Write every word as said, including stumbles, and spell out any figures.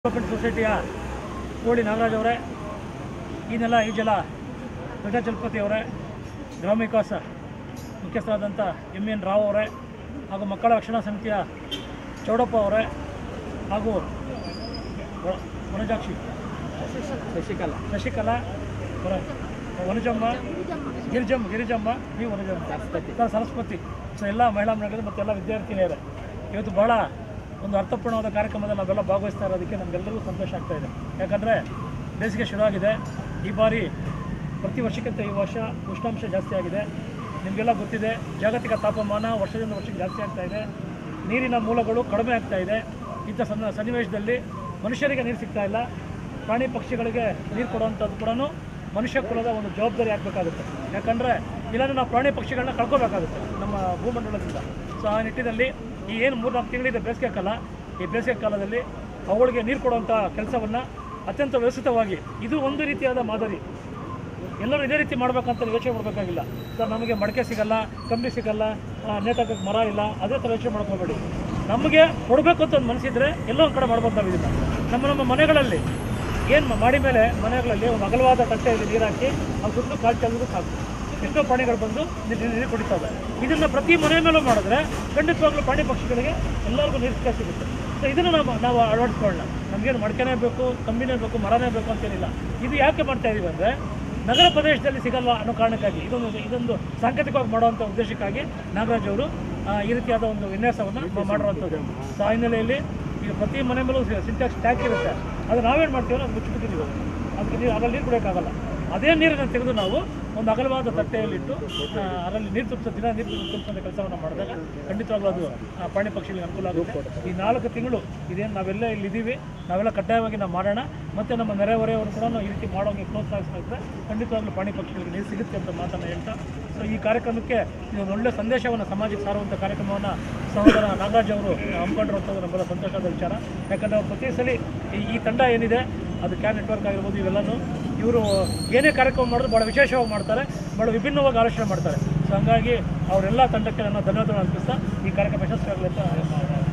Development ಸೊಸೈಟಿಯ ಕೋಡಿ ನಾಗರಾಜ್ ಅವರೇ, ಈ ನೆಲ ಈ ಜಲ ವೆಂಕಟಚಲಪತಿ ಅವರೇ, ಗ್ರಾಮ ವಿಕಾಸ ಮುಖ್ಯಸ್ಥರಾದಂಥ ಎಂ ಎನ್ ರಾವ್ ಅವರೇ, ಹಾಗೂ ಮಕ್ಕಳ ರಕ್ಷಣಾ ಸಮಿತಿಯ ಚೌಡಪ್ಪ ಅವರೇ, ಹಾಗೂ ವನಜಾಕ್ಷಿ ಶಶಿಕಲಾ ಶಶಿಕಲಾ ವನಜಮ್ಮ ಗಿರಿಜಮ್ಮ ಗಿರಿಜಮ್ಮ ಈ ವನಜಮ್ಮ ಸರಸ್ವತಿ ಸರಸ್ವತಿ ಸೊ ಎಲ್ಲ ಮಹಿಳಾ ಮಂಡಳಿಗಳು ಮತ್ತು ಎಲ್ಲ ವಿದ್ಯಾರ್ಥಿನಿಯರೇ, ಇವತ್ತು ಬಹಳ ಒಂದು ಅರ್ಥಪೂರ್ಣವಾದ ಕಾರ್ಯಕ್ರಮದಲ್ಲಿ ನಾವೆಲ್ಲ ಭಾಗವಹಿಸ್ತಾ ಇರೋದಕ್ಕೆ ನಮಗೆಲ್ಲರಿಗೂ ಸಂತೋಷ ಆಗ್ತಾ ಇದೆ. ಯಾಕಂದರೆ ಬೇಸಿಗೆ ಶುರುವಾಗಿದೆ. ಈ ಬಾರಿ ಪ್ರತಿ ವರ್ಷಕ್ಕಿಂತ ಈ ವರ್ಷ ಉಷ್ಣಾಂಶ ಜಾಸ್ತಿ ಆಗಿದೆ. ನಿಮಗೆಲ್ಲ ಗೊತ್ತಿದೆ, ಜಾಗತಿಕ ತಾಪಮಾನ ವರ್ಷದಿಂದ ವರ್ಷಕ್ಕೆ ಜಾಸ್ತಿ ಆಗ್ತಾ ಇದೆ. ನೀರಿನ ಮೂಲಗಳು ಕಡಿಮೆ ಆಗ್ತಾ ಇದೆ. ಇಂಥ ಸಣ್ಣ ಸನ್ನಿವೇಶದಲ್ಲಿ ಮನುಷ್ಯರಿಗೆ ನೀರು ಸಿಗ್ತಾ ಇಲ್ಲ. ಪ್ರಾಣಿ ಪಕ್ಷಿಗಳಿಗೆ ನೀರು ಕೊಡುವಂಥದ್ದು ಕೂಡ ಮನುಷ್ಯ ಕುಲದ ಒಂದು ಜವಾಬ್ದಾರಿ ಆಗಬೇಕಾಗುತ್ತೆ. ಯಾಕಂದರೆ ಇಲ್ಲಾಂದರೆ ನಾವು ಪ್ರಾಣಿ ಪಕ್ಷಿಗಳನ್ನ ಕಳ್ಕೋಬೇಕಾಗುತ್ತೆ ನಮ್ಮ ಭೂಮಂಡಲದಿಂದ. ಸೊ ಆ ನಿಟ್ಟಿನಲ್ಲಿ ಈ ಏನು ಮೂರು ನಾಲ್ಕು ತಿಂಗಳಿದೆ ಬೇಸಿಗೆ ಕಾಲ, ಈ ಬೇಸಿಗೆ ಕಾಲದಲ್ಲಿ ಅವುಗಳಿಗೆ ನೀರು ಕೊಡುವಂಥ ಕೆಲಸವನ್ನು ಅತ್ಯಂತ ವ್ಯವಸ್ಥಿತವಾಗಿ, ಇದು ಒಂದು ರೀತಿಯಾದ ಮಾದರಿ. ಎಲ್ಲರೂ ಇದೇ ರೀತಿ ಮಾಡಬೇಕಂತ ಯೋಚನೆ ಮಾಡಬೇಕಾಗಿಲ್ಲ. ಸರ್ ನಮಗೆ ಮಡಕೆ ಸಿಗಲ್ಲ, ಕಂಬಿ ಸಿಗಲ್ಲ, ನೇತಾಕಕ್ಕೆ ಮರ ಇಲ್ಲ, ಅದೇ ಥರ ಯೋಚನೆ ಮಾಡ್ಕೋಬೇಡಿ. ನಮಗೆ ಕೊಡಬೇಕು ಅಂತ ಒಂದು ಮನಸ್ಸಿದ್ರೆ ಎಲ್ಲೋ ಒಂದು ಕಡೆ ಮಾಡ್ಬೋದು. ನಾವು ಇದನ್ನು ನಮ್ಮ ನಮ್ಮ ಮನೆಗಳಲ್ಲಿ ಏನು ಮಾಡಿ ಮೇಲೆ ಮನೆಗಳಲ್ಲಿ ಒಂದು ಅಗಲವಾದ ತಟ್ಟೆಯಲ್ಲಿ ನೀರು ಹಾಕಿ ಅದು ಸುತ್ತಲೂ ಕಾಲು ಚೆಲ್ಲೋದು ಸಾಕು. ಎಷ್ಟೋ ಪ್ರಾಣಿಗಳು ಬಂದು ನೀರು ನೀರು ಕುಡಿತವೆ. ಇದನ್ನು ಪ್ರತಿ ಮನೆ ಮೇಲೂ ಮಾಡಿದ್ರೆ ಖಂಡಿತವಾಗ್ಲೂ ಪ್ರಾಣಿ ಪಕ್ಷಿಗಳಿಗೆ ಎಲ್ಲರಿಗೂ ನೀರು ಸಿಕ್ಕ ಸಿಗುತ್ತೆ. ಸೊ ಇದನ್ನು ನಾವು ನಾವು ಅಳವಡಿಸ್ಕೊಳ್ಳೋಣ. ನಮಗೇನು ಮಡಕೆನೇ ಬೇಕು, ಕಂಬಿನೇ ಬೇಕು, ಮರನೇ ಬೇಕು ಅಂತೇನಿಲ್ಲ. ಇದು ಯಾಕೆ ಮಾಡ್ತಾ ಇದೀವಿ ಅಂದರೆ ನಗರ ಪ್ರದೇಶದಲ್ಲಿ ಸಿಗಲ್ಲ ಅನ್ನೋ ಕಾರಣಕ್ಕಾಗಿ, ಇದೊಂದು ಇದೊಂದು ಸಾಂಕೇತಿಕವಾಗಿ ಮಾಡುವಂಥ ಉದ್ದೇಶಕ್ಕಾಗಿ ನಾಗರಾಜ್ ಅವರು ಈ ರೀತಿಯಾದ ಒಂದು ವಿನ್ಯಾಸವನ್ನು ಮಾಡಿರುವಂಥದ್ದು. ಸೊ ಆ ಹಿನ್ನೆಲೆಯಲ್ಲಿ ಈಗ ಪ್ರತಿ ಮನೆ ಮೇಲೂ ಸಿಂಟ್ಯಾಕ್ಸ್ ಟ್ಯಾಂಕ್ ಇರುತ್ತೆ. ಅದು ನಾವೇನು ಮಾಡ್ತೀವೋ ಅದು ಮುಚ್ಚಿಬಿಟ್ಟಿದ್ದೀವಿ. ಅದಕ್ಕೆ ನೀರು ಅದರಲ್ಲಿ ನೀರು ಕುಡಿಯೋಕ್ಕಾಗಲ್ಲ. ಅದೇ ನೀರನ್ನು ತೆಗೆದು ನಾವು ಒಂದು ಅಗಲವಾದ ತಟ್ಟೆಯಲ್ಲಿಟ್ಟು ಅದರಲ್ಲಿ ನೀರು ತುಂಬಿಸೋ ದಿನ ನೀರು ತುಂಬಿಸೋಂಥ ಕೆಲಸವನ್ನು ಮಾಡಿದಾಗ ಖಂಡಿತವಾಗ್ಲೂ ಅದು ಪ್ರಾಣಿ ಪಕ್ಷಿಗಳಿಗೆ ಅನುಕೂಲ ಆಗುತ್ತೆ. ಈ ನಾಲ್ಕು ತಿಂಗಳು ಇದೇನು ನಾವೆಲ್ಲ ಇಲ್ಲಿದ್ದೀವಿ, ನಾವೆಲ್ಲ ಕಡ್ಡಾಯವಾಗಿ ನಾವು ಮಾಡೋಣ. ಮತ್ತು ನಮ್ಮ ನೆರೆಹೊರೆಯವರು ಕೂಡ ಈ ರೀತಿ ಮಾಡೋಂಗೆ ಪ್ರೋತ್ಸಾಹಿಸಿದ್ರೆ ಖಂಡಿತವಾಗ್ಲೂ ಪ್ರಾಣಿ ಪಕ್ಷಿಗಳಿಗೆ ನೀರು ಸಿಗುತ್ತೆ ಅಂತ ಮಾತನ್ನು ಹೇಳ್ತಾ, ಸೊ ಈ ಕಾರ್ಯಕ್ರಮಕ್ಕೆ ಇದೊಂದು ಒಳ್ಳೆಯ ಸಂದೇಶವನ್ನು ಸಮಾಜಕ್ಕೆ ಸಾರುವಂಥ ಕಾರ್ಯಕ್ರಮವನ್ನು ಸಹೋದರ ನಾಗರಾಜ್ ಅವರು ಹಮ್ಮಿಕೊಂಡಿರುವಂಥದ್ದು ನಮ್ಮೆಲ್ಲ ಸಂತೋಷದ ವಿಚಾರ. ಯಾಕಂದರೆ ಪ್ರತಿ ಸಲ ಈ ತಂಡ ಏನಿದೆ ಅದು ಕ್ಯಾನ್ ನೆಟ್ವರ್ಕ್ ಆಗಿರ್ಬೋದು, ಇವೆಲ್ಲನೂ ಇವರು ಏನೇ ಕಾರ್ಯಕ್ರಮ ಮಾಡಿದ್ರು ಭಾಳ ವಿಶೇಷವಾಗಿ ಮಾಡ್ತಾರೆ, ಭಾಳ ವಿಭಿನ್ನವಾಗಿ ಆಲೋಚನೆ ಮಾಡ್ತಾರೆ. ಸೊ ಹಂಗಾಗಿ ಅವರೆಲ್ಲ ತಂಡಕ್ಕೆ ನನ್ನ ಧನ್ಯವಾದಗಳನ್ನು ಅರ್ಪಿಸ್ತಾ ಈ ಕಾರ್ಯಕ್ರಮ ಯಶಸ್ವಿಯಾಗಲಿ ಅಂತ